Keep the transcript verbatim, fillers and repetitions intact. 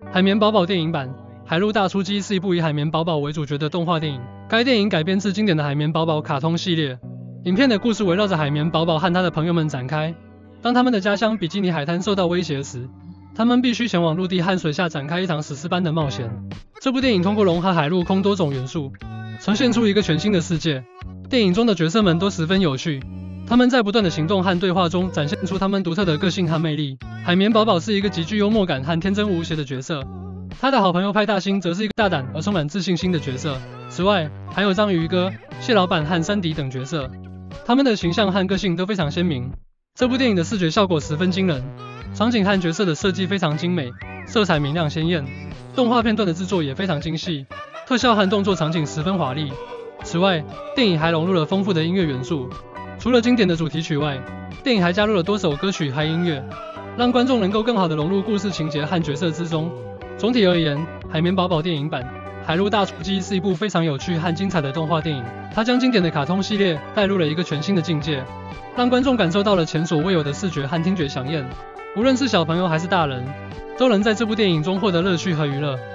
海绵宝宝电影版《海陆大出击》是一部以海绵宝宝为主角的动画电影。该电影改编自经典的海绵宝宝卡通系列。影片的故事围绕着海绵宝宝和他的朋友们展开。当他们的家乡比基尼海滩受到威胁时，他们必须前往陆地和水下展开一场史诗般的冒险。这部电影通过融合海陆空多种元素，呈现出一个全新的世界。电影中的角色们都十分有趣，他们在不断的行动和对话中展现出他们独特的个性和魅力。海绵宝宝是一个极具幽默感和天真无邪的角色，他的好朋友派大星则是一个大胆而充满自信心的角色。此外，还有章鱼哥、蟹老板和山迪等角色，他们的形象和个性都非常鲜明。这部电影的视觉效果十分惊人，场景和角色的设计非常精美，色彩明亮鲜艳，动画片段的制作也非常精细，特效和动作场景十分华丽。此外，电影还融入了丰富的音乐元素，除了经典的主题曲外，电影还加入了多首歌曲和音乐，让观众能够更好地融入故事情节和角色之中。总体而言，海绵宝宝电影版《海陆大出击》是一部非常有趣和精彩的动画电影，它将经典的卡通系列带入了一个全新的境界，让观众感受到了前所未有的视觉和听觉飨宴。无论是小朋友还是大人，都能在这部电影中获得乐趣和娱乐。